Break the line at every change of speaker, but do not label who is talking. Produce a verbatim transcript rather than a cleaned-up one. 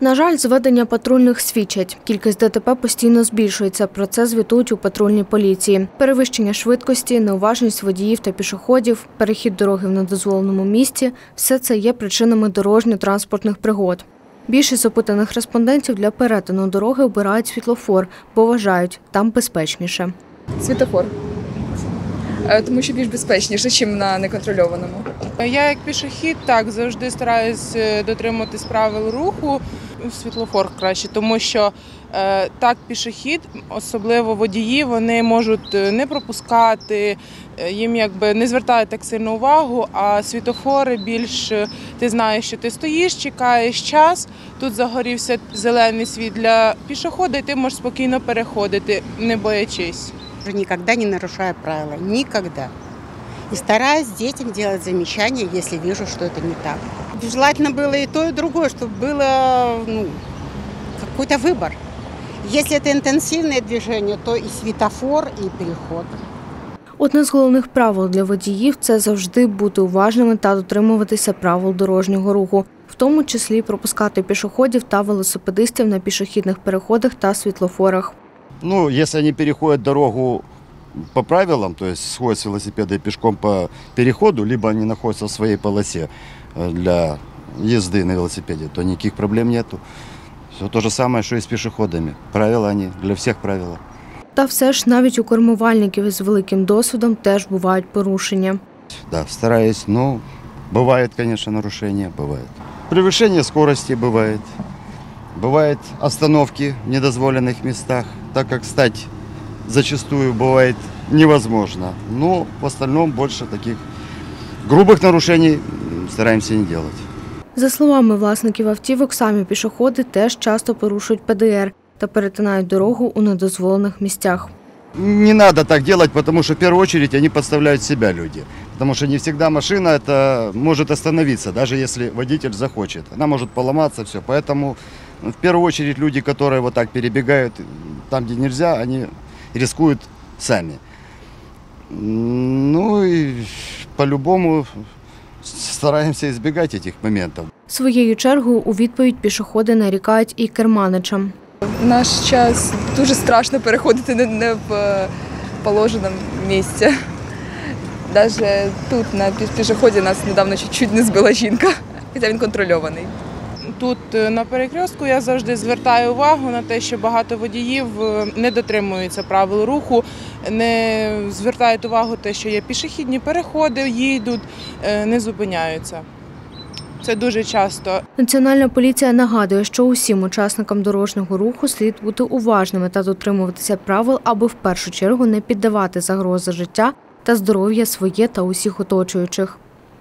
На жаль, зведення патрульних свідчать. Кількість ДТП постійно збільшується. Про це звітують у патрульній поліції. Перевищення швидкості, неуважність водіїв та пішоходів, перехід дороги в недозволеному місці – все це є причинами дорожньо-транспортних пригод. Більшість опитаних респондентів для перетину дороги обирають світлофор, бо вважають, там безпечніше.
Світлофор. Тому що більш безпечніше, ніж на неконтрольованому.
Я як пішохід так завжди стараюсь дотримуватись правил руху. Світлофор краще, тому що е, так пішохід, особливо водії, вони можуть не пропускати, їм якби не звертають так сильно увагу, а світлофори більш, ти знаєш, що ти стоїш, чекаєш час, тут загорівся зелений світ для пішохода і ти можеш спокійно переходити, не боячись.
Никогда не нарушаю правила, никогда. И стараюсь детям делать замечания, если вижу, что это не так. Желательно было и то, и другое, чтобы было ну, какой-то выбор. Если это интенсивное движение, то и светофор, и переход.
Одне з головних правил для водіїв – це завжди бути уважними та дотримуватися правил дорожнього руху, в тому числі пропускати пішоходів та велосипедистів на пішохідних переходах та світлофорах.
Ну, если они переходят дорогу по правилам, то есть сходят с велосипеда и пешком по переходу, либо они находятся в своей полосе для езды на велосипеде, то никаких проблем нету. Все то же самое, что и с пешеходами. Правила они для всех правила.
Та все ж навіть у кермувальників із великим досвідом теж бувають порушення.
Да, стараюсь, но бывает, конечно, нарушения, бывает. Превышение скорости бывает. Бывают остановки в недозволенных местах, так как стать зачастую бывает невозможно. Но в остальном больше таких грубых нарушений стараемся не делать.
За словами власників автівок, самі пішоходи теж часто порушують Пе Де Ер та перетинають дорогу у недозволених місцях.
Не надо так делать, потому что в первую очередь они подставляют себя, люди. Потому что не всегда машина это может остановиться, даже если водитель захочет. Она может поломаться, все. Поэтому в первую очередь люди, которые вот так перебегают там, где нельзя, они рискуют сами. Ну и по-любому стараємося избегать этих моментов.
Своєю чергою у відповідь пішоходи нарікають і керманичам.
В наш час дуже страшно переходити не в положеному місці. Навіть тут на пішоході нас недавно чуть не збила жінка, хоча він контрольований.
Тут на перекрестку я завжди звертаю увагу на те, що багато водіїв не дотримуються правил руху, не звертають увагу на те, що є пішохідні переходи, їдуть, не зупиняються. Це дуже часто.
Національна поліція нагадує, що усім учасникам дорожнього руху слід бути уважними та дотримуватися правил, аби в першу чергу не піддавати загрози життя та здоров'я своє та усіх оточуючих.